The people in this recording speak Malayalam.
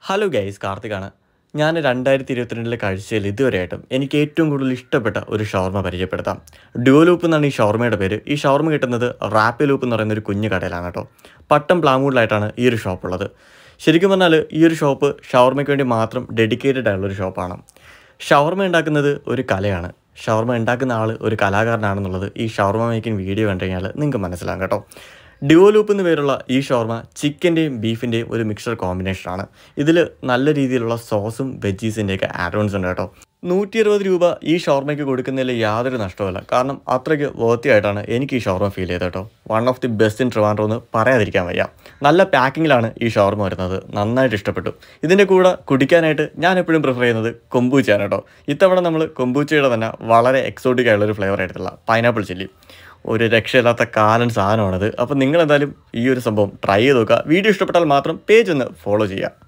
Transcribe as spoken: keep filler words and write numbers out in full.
Hello guys, കാർത്തികാണ്. ഞാൻ രണ്ടായിരത്തി ഇരുപത്തിരണ്ടിലെ കാഴ്ചയിൽ ഇതുവരെയായിട്ടും എനിക്ക് ഏറ്റവും കൂടുതൽ ഇഷ്ടപ്പെട്ട ഒരു ഷവർമ പരിചയപ്പെടുത്താം. ഡ്യുവോ ലൂപ്പ് എന്നാണ് ഈ ഷവർമയുടെ പേര്. ഈ ഷവർമ കിട്ടുന്നത് റാപ്പി ലൂപ്പ് എന്ന് പറയുന്ന ഒരു കുഞ്ഞു കടയിലാണ് കേട്ടോ. പട്ടം പ്ലാമൂഡിലായിട്ടാണ് ഈ ഒരു ഷോപ്പ് ഉള്ളത്. ശരിക്കും പറഞ്ഞാൽ ഈ ഒരു ഷോപ്പ് ഷവർമയ്ക്ക് വേണ്ടി മാത്രം ഡെഡിക്കേറ്റഡ് ആയുള്ളൊരു ഷോപ്പാണ്. ഷവർമ ഉണ്ടാക്കുന്നത് ഒരു കലയാണ്. ഷവർമ ഉണ്ടാക്കുന്ന ആൾ ഒരു കലാകാരനാണെന്നുള്ളത് ഈ ഷവർമ മേക്കിംഗ് വീഡിയോ കണ്ടു കഴിഞ്ഞാൽ നിങ്ങൾക്ക് മനസ്സിലാകും കേട്ടോ. ഡ്യുവോ ലൂപ്പ് എന്ന് പേരുള്ള ഈ ഷവർമ ചിക്കൻ്റെയും ബീഫിൻ്റെയും ഒരു മിക്സർ കോമ്പിനേഷനാണ്. ഇതിൽ നല്ല രീതിയിലുള്ള സോസും വെജീസിൻ്റെയൊക്കെ ആഡോൺസ് ഉണ്ട് കേട്ടോ. നൂറ്റി അറുപത് രൂപ ഈ ഷവർമയ്ക്ക് കൊടുക്കുന്നതിൽ യാതൊരു നഷ്ടവുമില്ല. കാരണം അത്രയ്ക്ക് വൃത്തിയായിട്ടാണ് എനിക്ക് ഈ ഷവർമ ഫീൽ ചെയ്തത് കേട്ടോ. One of the best in Trivandrum എന്ന് പറയാതിരിക്കാൻ വയ്യ. നല്ല പാക്കിങ്ങിലാണ് ഈ ഷവർമ വരുന്നത്. നന്നായിട്ട് ഇഷ്ടപ്പെട്ടു. ഇതിൻ്റെ കൂടെ കുടിക്കാനായിട്ട് ഞാൻ എപ്പോഴും പ്രിഫർ ചെയ്യുന്നത് കൊമ്പൂച്ചയാണ് കേട്ടോ. ഇത്തവണ നമ്മൾ കൊമ്പൂച്ചയുടെ തന്നെ വളരെ എക്സോട്ടിക് ആയുള്ളൊരു ഫ്ലേവർ ആയിട്ടുള്ള പൈനാപ്പിൾ ചില്ലി. ഒരു രക്ഷയില്ലാത്ത കാലൻ സാധനമാണത്. അപ്പോൾ നിങ്ങളെന്തായാലും ഈ ഒരു സംഭവം ട്രൈ ചെയ്ത് നോക്കുക. വീഡിയോ ഇഷ്ടപ്പെട്ടാൽ മാത്രം പേജ് ഒന്ന് ഫോളോ ചെയ്യുക.